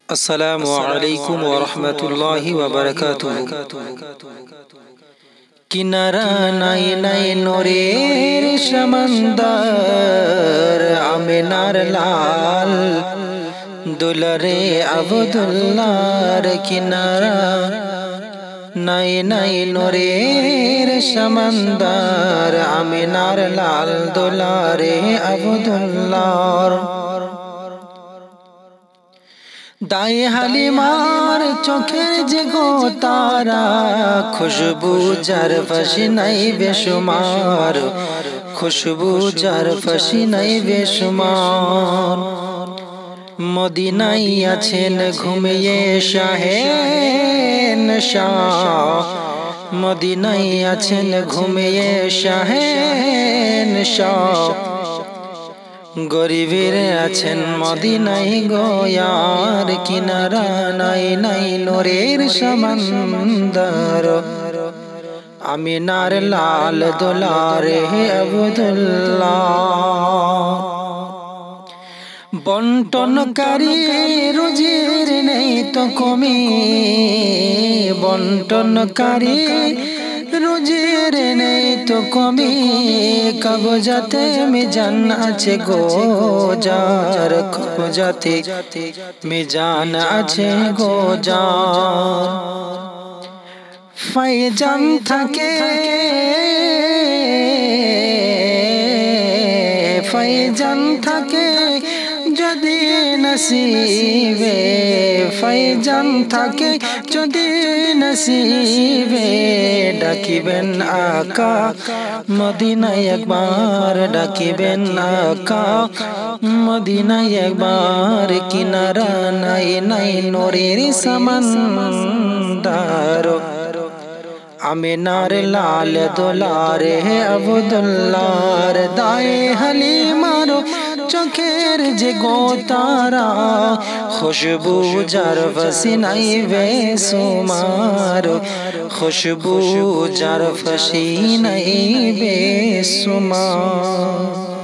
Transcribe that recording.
अस्सलामु अलैकुम वरहमतुल्लाहि वबरकातुहू। किनारा নাই নাই নূরের সমন্দর, আমিনার লাল দুলারে আব্দুল্লাহর কিনারা নাই নাই নূরের সমন্দর, আমিনার লাল দুলারে আব্দুল্লাহর। দায়ে হালিমার চোখের যে গো তারা, খুশবু যার ফাঁসি নাই বেশুমার, খুশবু যার ফাঁসি নাই বেশুমার। মদিনায় আছেন ঘুমিয়ে শাহে শাহ, মদিনায় আছেন ঘুমিয়ে শাহে শাহ। গরিবের আছেন মদিনায় গোয়ার, কিনারা নাই নাই নূরের সমন্দর, আমিনার লাল দুলারে আব্দুল্লাহ। বন্টনকারী রুজির নেই তো কমি, বন্টনকারী রুজির নেই তো কমি, কবজাতে মিজান আছে গো যার, কবজাতে মিজান আছে গো যার। ফাইজান থাকে ফাইজান থাকে যদি নসিবে, ফাইজান থাকে যদি নসিবে, ডাকিবেন আকা মদিনায় একবার, ডাকিবেন আকা মদিনায় একবার। কিনারা নাই নাই নূরের সমন্দর, আমিনার লাল দুলারে আব্দুল্লাহর। দায়ে হালিমার চোখের যে গো তারা, খুশবু যার ফাঁসি নাই বেশুমার, খুশবু যার ফাঁসি নাই বেশুমার।